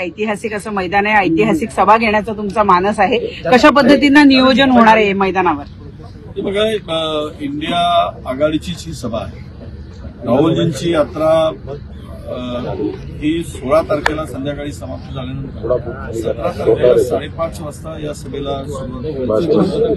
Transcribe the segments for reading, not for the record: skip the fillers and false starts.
ऐतिहासिक असं मैदान आहे, ऐतिहासिक सभा घेण्याचा तुमचा मानस आहे. कशा पद्धतीनं नियोजन होणार आहे मैदानावर? बघा, इंडिया आघाडीची ही सभा आहे. राहुलजींची यात्रा ही 16 तारखेला संध्याकाळी समाप्त झाल्यानंतर 17 तारखेला 5:30 वाजता या सभेला सुरुवात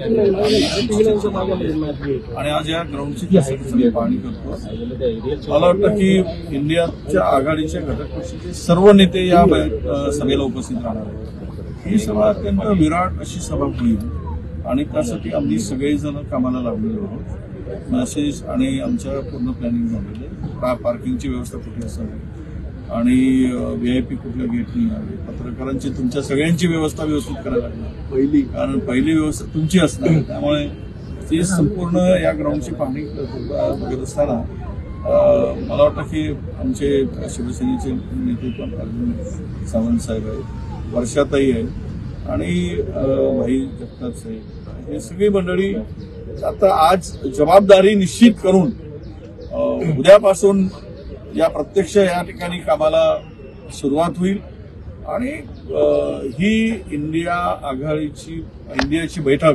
आणि आज या ग्राउंडची सगळी पाहणी करतो. मला वाटतं की इंडियाच्या आघाडीच्या घटक पक्षाचे सर्व नेते या सभेला उपस्थित राहणार आहेत. ही सभा अत्यंत विराट अशी सभा होईल आणि त्यासाठी आम्ही सगळेजण कामाला लागलेलो आहोत. मेसेज आणि आमच्या पूर्ण प्लॅनिंग झालेलं आहे. पार्किंगची व्यवस्था कुठे असावी आणि VIP कुठल्या गेटनी यावी, पत्रकारांची तुमच्या सगळ्यांची व्यवस्था व्यवस्थित करायला लागणार. कारण पहिली व्यवस्था तुमची असणार, त्यामुळे ती संपूर्ण या ग्राउंडची पाहणी बघत असताना मला वाटतं की आमचे शिवसेनेचे नेते पण अर्जुन सावंत साहेब आहेत, वर्षाताई आहेत आणि भाई जगताप साहेब, हे सगळी मंडळी आता आज जबाबदारी निश्चित करून उद्यापासून या प्रत्यक्ष या ठिकाणी कामाला सुरुवात होईल आणि ही इंडिया आघाडीची इंडियाची बैठक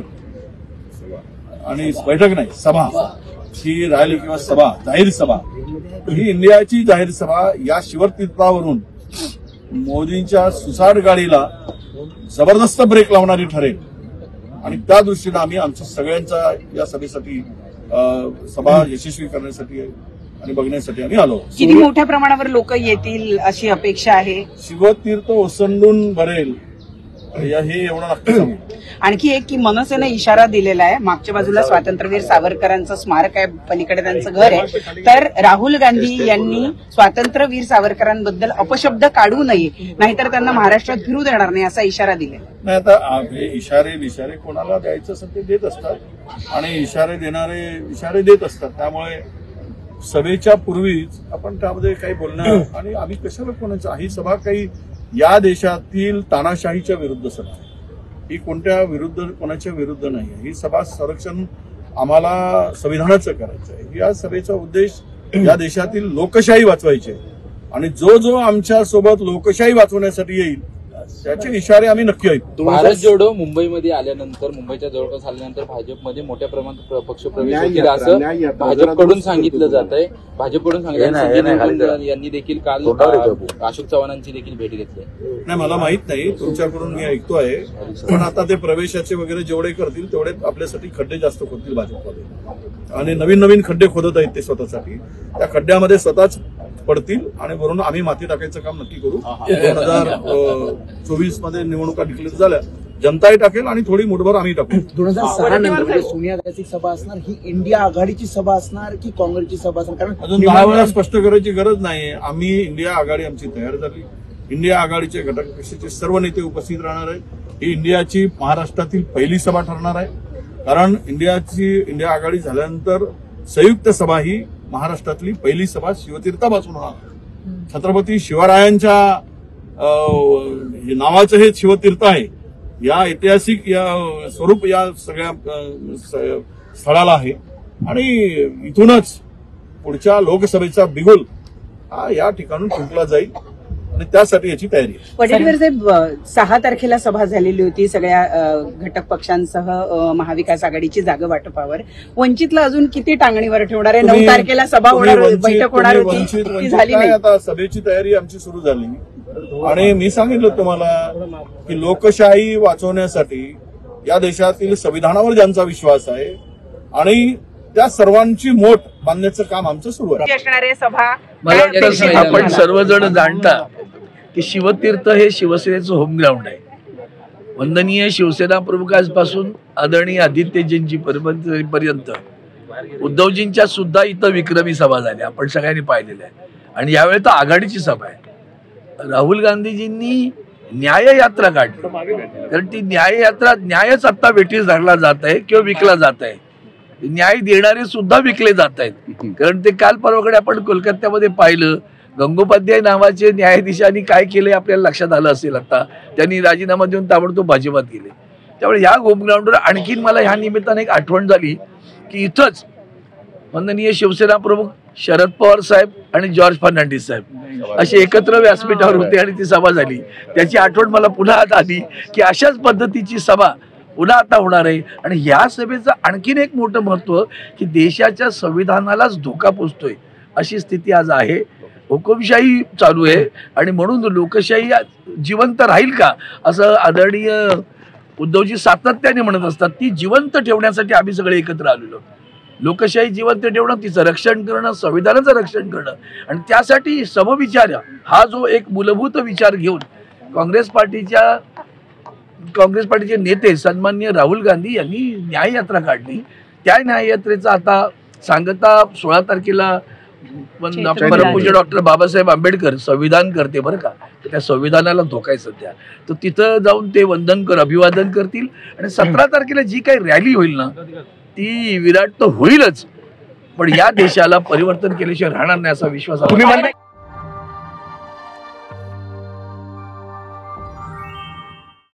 आणि बैठक नाही सभा ही राहिली किंवा सभा जाहीर सभा ही इंडियाची जाहीर सभा या शिवतीर्थावरून मोदींच्या सुसाट गाडीला जबरदस्त ब्रेक लावणारी ठरेल आणि त्या दृष्टीनं आम्ही आमच्या सगळ्यांचा या सभेसाठी सभा यशस्वी करण्यासाठी आणि बघण्यासाठी आम्ही आलो. किती मोठ्या प्रमाणावर लोक येतील अशी अपेक्षा आहे? शिवतीर्थ ओसंडून भरेल हे एवढं नक्की सांगू. आणखी एक की मनसेने इशारा दिलेला आहे, मागच्या बाजूला स्वातंत्र्यवीर सावरकरांचं स्मारक आहे, पलीकडे त्यांचं घर आहे, तर राहुल गांधी यांनी स्वातंत्र्यवीर सावरकरांबद्दल अपशब्द काढू नये, नाहीतर त्यांना महाराष्ट्रात फिरू देणार नाही असा इशारा दिलेला नाही. आता इशारे कोणाला द्यायचं असेल ते देत असतात आणि इशारे देत असतात. त्यामुळे सभेच्या पूर्वीच आपण त्यामध्ये काही बोलणं आणि आम्ही कशाला कोणाचं, ही सभा काही या देशातील तानाशाहीच्या विरुद्ध सभा आहे. ही कोणाच्या विरुद्ध नाही आहे. ही सभा संरक्षण आम्हाला संविधानाचं करायचं आहे. या सभेचा उद्देश या देशातील लोकशाही वाचवायची आहे आणि जो आमच्या सोबत लोकशाही वाचवण्यासाठी येईल त्याचे इशारे आम्ही नक्की ऐकू. भारत जोडो मुंबईमध्ये आल्यानंतर, मुंबईच्या जवळपास आल्यानंतर भाजपमध्ये मोठ्या प्रमाणात पक्षप्रवेश होतील असं भाजपकडून सांगितलं जात आहे. भाजपकडून सांगितलं यांनी देखील काल अशोक चव्हाणांची देखील भेट घेतली. नाही, मला माहित नाही, तुमच्याकडून मी ऐकतो आहे. पण आता ते प्रवेशाचे वगैरे जेवढे करतील तेवढे आपल्यासाठी खड्डे जास्त खोदतील भाजपमध्ये आणि नवीन खड्डे खोदत आहेत ते स्वतःसाठी. त्या खड्ड्यामध्ये स्वतःच पडतील आणि वरून आम्ही माती टाकायचं काम नक्की करू. 2024 मध्ये निवडणुका डिक्लेअर झाल्या, जनताही टाकेल आणि थोडी मुठभर आम्ही टाकू. 2006 नंतर सोनिया गांधीची सभा असणार, ही इंडिया आघाडीची सभा असणार की काँग्रेसची सभा असणार? कारण अजून 10 वेळा स्पष्ट करायची गरज नाही. आम्ही इंडिया आघाडी आमची तयार झाली. इंडिया आघाडीचे घटक पक्षाचे सर्व नेते उपस्थित राहणार आहेत. ही इंडियाची महाराष्ट्रातील पहिली सभा ठरणार आहे. कारण इंडिया आघाडी झाल्यानंतर संयुक्त सभा ही महाराष्ट्रातली पहिली सभा शिवतीर्थापासून होणार. छत्रपती शिवरायांच्या नावाचं हे शिवतीर्थ आहे. या ऐतिहासिक स्वरूप या सगळ्या स्थळाला आहे आणि इथूनच पुढच्या लोकसभेचा बिगुल हा या ठिकाणून फुंकला जाईल आणि त्यासाठी याची तयारी आहे. वडेट्टीवार साहेब, 6 तारखेला सभा झालेली होती सगळ्या घटक पक्षांसह महाविकास आघाडीची जागा वाटपावर. वंचितला अजून किती टांगणीवर ठेवणार आहे? 9 तारखेला सभा होणार, बैठक होणार होती, ती झाली नाही. आता सभेची तयारी आमची सुरू झाली आणि मी सांगितलं तुम्हाला की लोकशाही वाचवण्यासाठी या देशातील संविधानावर ज्यांचा विश्वास आहे आणि त्या सर्वांची मोठ बांधण्याचं काम आमचं सुरू आहे. असणारे सभा मला वाटतं आपण सर्वजण जाणता की शिवतीर्थ हे शिवसेनेचं होम ग्राउंड आहे. वंदनीय शिवसेना प्रमुखांपासून आदरणीय आदित्यजींची पर्यंत उद्धवजींच्या सुद्धा इथं विक्रमी सभा झाल्या, आपण सगळ्यांनी पाहिलेल्या आहे. आणि यावेळी तर आघाडीची सभा आहे. राहुल गांधीजींनी न्याययात्रा काढली, कारण ती न्याययात्रा न्यायच आता वेठीस धरला जात आहे किंवा विकला जात आहे. न्याय देणारे सुद्धा विकले जात आहेत. कारण ते काल परवाकडे आपण कोलकात्यामध्ये पाहिलं, गंगोपाध्याय नावाचे न्यायाधीशांनी काय केलंय आपल्याला लक्षात आलं असेल. आता त्यांनी राजीनामा देऊन ताबडतोब भाजपात गेले. त्यामुळे ह्या होम ग्राउंडवर आणखीन मला ह्या निमित्ताने एक आठवण झाली की इथंच वंदनीय शिवसेना प्रमुख शरद पवार साहेब आणि जॉर्ज फर्नांडिस साहेब असे एकत्र व्यासपीठावर होते आणि ती सभा झाली. त्याची आठवण मला पुन्हा आता आली की अशाच पद्धतीची सभा पुन्हा आता होणार आहे. आणि ह्या सभेचं आणखीन एक मोठं महत्व की देशाच्या संविधानालाच धोका पोचतोय अशी स्थिती आज आहे. हुकुमशाही चालू आहे आणि म्हणून लोकशाही जिवंत राहील का असं आदरणीय उद्धवजी सातत्याने म्हणत असतात. ती जिवंत ठेवण्यासाठी आम्ही सगळे एकत्र आलेलो. लोकशाही जिवंत ठेवणं, तिचं रक्षण करणं, संविधानाचं रक्षण करणं आणि त्यासाठी समविचार हा जो एक मूलभूत विचार घेऊन काँग्रेस पार्टीचे नेते सन्माननीय राहुल गांधी यांनी न्याययात्रा काढली. त्या न्याययात्रेचा आता सांगता 16 तारखेला परमपूज्य डॉक्टर बाबासाहेब आंबेडकर संविधान करते बरं का, त्या संविधानाला धोका आहे सध्या. तर तिथं जाऊन ते अभिवादन करतील आणि 17 तारखेला जी काही रॅली होईल ना ती विराट तर होईलच, पण या देशाला परिवर्तन केल्याशिवाय राहणार नाही असा विश्वास